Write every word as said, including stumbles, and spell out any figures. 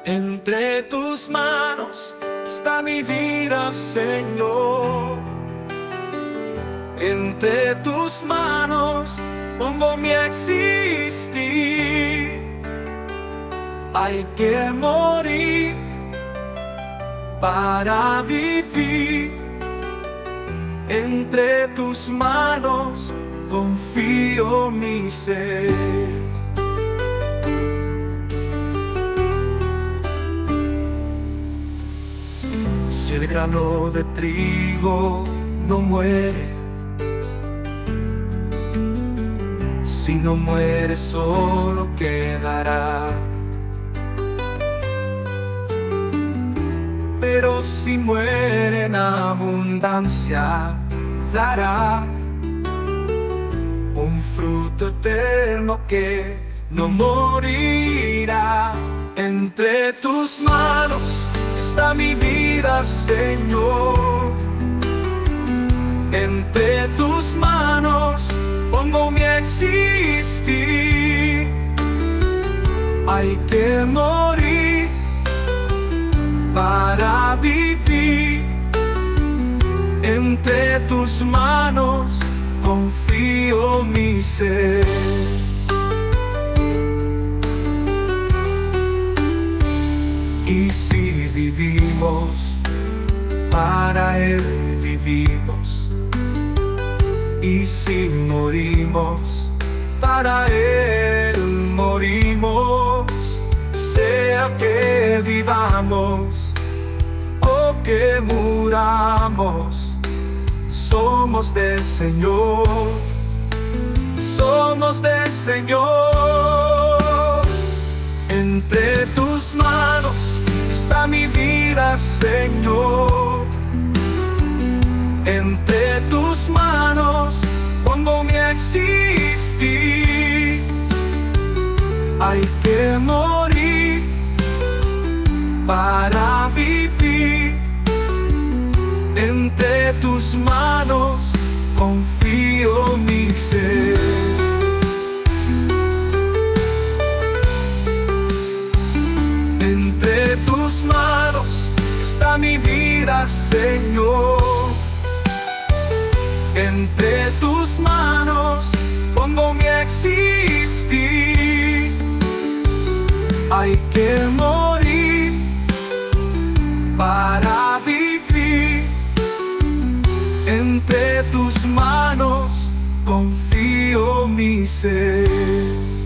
Entre tus manos está mi vida, Señor. Entre tus manos pongo mi existir. Hay que morir para vivir. Entre tus manos confío mi ser. Si el grano de trigo no muere, si no muere solo quedará. Pero si muere en abundancia, dará un fruto eterno que no morirá. Entre tus manos está mi vida, Señor. Entre tus manos pongo mi existir. Hay que morir para vivir. Entre tus manos confío mi ser. Y si vivimos, para Él vivimos. Y si morimos, para Él morimos. Sea que vivamos o que muramos, somos del Señor, somos del Señor. Entre tus manos está mi vida, Señor. Entre tus manos pongo mi existir. Hay que morir para vivir. Entre tus manos confío mi ser. Entre tus manos está mi vida, Señor. Entre tus manos pongo mi existir. Hay que morir para vivir. Entre tus manos confío mi ser.